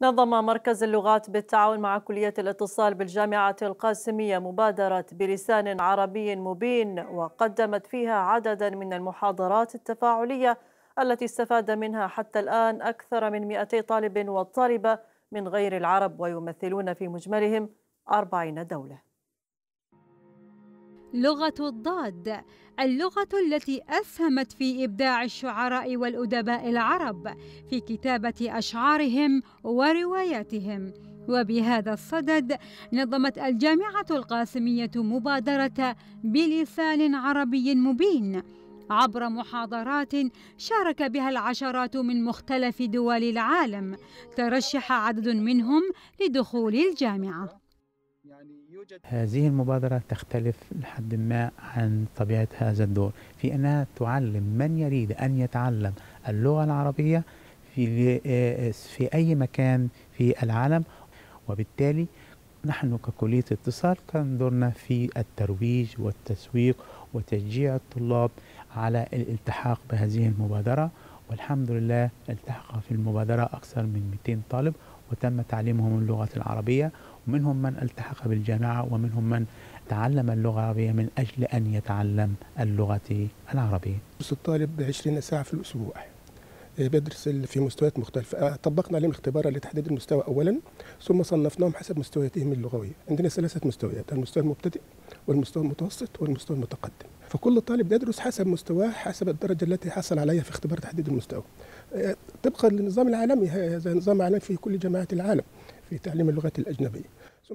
نظم مركز اللغات بالتعاون مع كلية الاتصال بالجامعة القاسمية مبادرة بلسان عربي مبين، وقدمت فيها عددا من المحاضرات التفاعلية التي استفاد منها حتى الآن أكثر من 200 طالب وطالبة من غير العرب، ويمثلون في مجملهم 40 دولة. لغة الضاد، اللغة التي أسهمت في إبداع الشعراء والأدباء العرب في كتابة أشعارهم ورواياتهم. وبهذا الصدد نظمت الجامعة القاسمية مبادرة بلسان عربي مبين عبر محاضرات شارك بها العشرات من مختلف دول العالم، ترشح عدد منهم لدخول الجامعة. هذه المبادرة تختلف لحد ما عن طبيعة هذا الدور في أنها تعلم من يريد أن يتعلم اللغة العربية في أي مكان في العالم. وبالتالي نحن ككلية اتصال كان دورنا في الترويج والتسويق وتشجيع الطلاب على الالتحاق بهذه المبادرة، والحمد لله التحق في المبادرة أكثر من 200 طالب وتم تعليمهم اللغة العربية، ومنهم من التحق بالجامعة ومنهم من تعلم اللغة العربية من أجل أن يتعلم اللغة العربية. الطالب 20 ساعة في الأسبوع بيدرس في مستويات مختلفة، طبقنا عليهم اختبارا لتحديد المستوى أولا، ثم صنفناهم حسب مستوياتهم اللغوية. عندنا 3 مستويات: المستوى المبتدئ والمستوى المتوسط والمستوى المتقدم. فكل طالب يدرس حسب مستواه، حسب الدرجة التي حصل عليها في اختبار تحديد المستوى طبقا للنظام العالمي. هذا نظام عالمي في كل جامعات العالم في تعليم اللغات الأجنبية.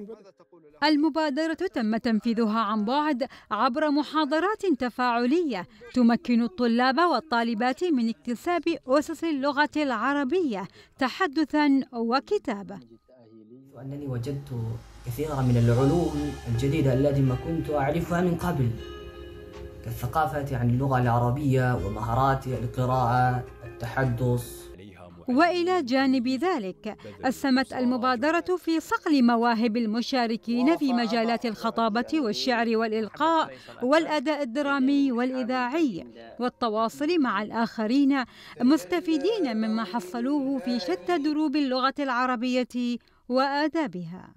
المبادرة تم تنفيذها عن بعد عبر محاضرات تفاعلية تمكن الطلاب والطالبات من اكتساب أسس اللغة العربية تحدثاً وكتابة. وأنني وجدت كثيرا من العلوم الجديدة التي ما كنت أعرفها من قبل، كالثقافة عن اللغة العربية ومهارات القراءة التحدث. وإلى جانب ذلك أسهمت المبادرة في صقل مواهب المشاركين في مجالات الخطابة والشعر والإلقاء والأداء الدرامي والإذاعي والتواصل مع الآخرين، مستفيدين مما حصلوه في شتى دروب اللغة العربية وآدابها.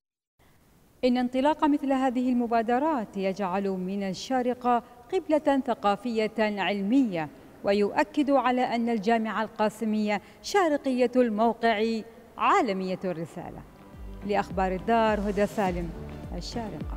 إن انطلاق مثل هذه المبادرات يجعل من الشارقة قبلة ثقافية علمية، ويؤكد على أن الجامعة القاسمية شارقية الموقع، عالمية الرسالة. لأخبار الدار، هدى سالم، الشارقة.